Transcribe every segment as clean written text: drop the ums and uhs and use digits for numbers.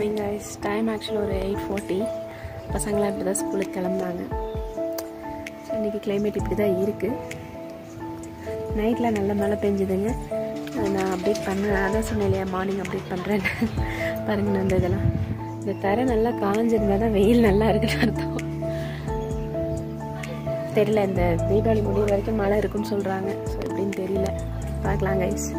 morning guys. Time actually ஒரு 8:40. பசங்களாம் இப்படி தான் ஸ்கூலுக்கு கிளம்புனாங்க. ஸோ இன்றைக்கி கிளைமேட் இப்படி தான் இருக்குது. நைட்டில் நல்ல மழை பெஞ்சுதுங்க. நான் அப்டேட் பண்ணேன், அதான் சொன்னேன் இல்லையா மார்னிங் அப்டேட் பண்ணுறேன். பாருங்க அந்த இதெல்லாம் இந்த தரை நல்லா காஞ்சிருந்தால் தான் வெயில் நல்லா இருக்குன்னு அர்த்தம். தெரியல, இந்த தீபாவளி முடிவு வரைக்கும் மழை இருக்குன்னு சொல்கிறாங்க. ஸோ எப்படின்னு தெரியல, பார்க்கலாம் கைஸ்.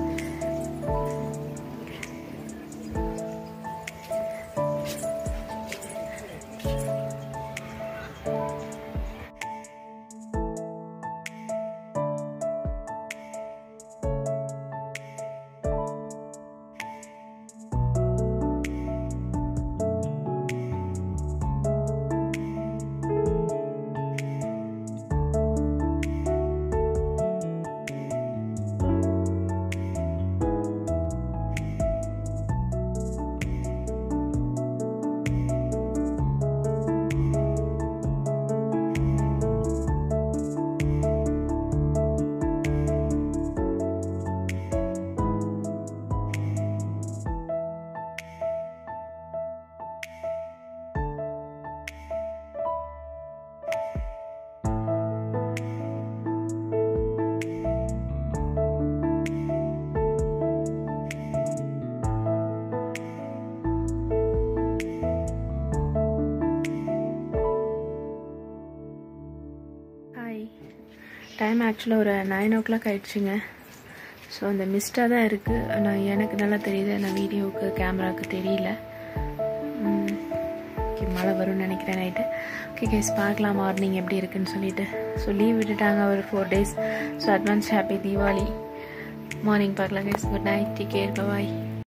டைம் ஆக்சுவலாக ஒரு 9 o'clock ஆகிடுச்சிங்க. ஸோ அந்த மிஸ்டாக தான் இருக்குது. ஆனால் எனக்கு நல்லா தெரியுது, நான் வீடியோவுக்கு கேமராவுக்கு தெரியல. ஓகே, மழை வரும்னு நினைக்கிறேன் நைட்டு. ஓகே கைஸ், பார்க்கலாம் மார்னிங் எப்படி இருக்குன்னு சொல்லிட்டு. ஸோ லீவ் விட்டுட்டாங்க ஒரு 4 days. So advance happy Deepavali. Morning பார்க்கலாம் guys. Good night, take care, பாய்.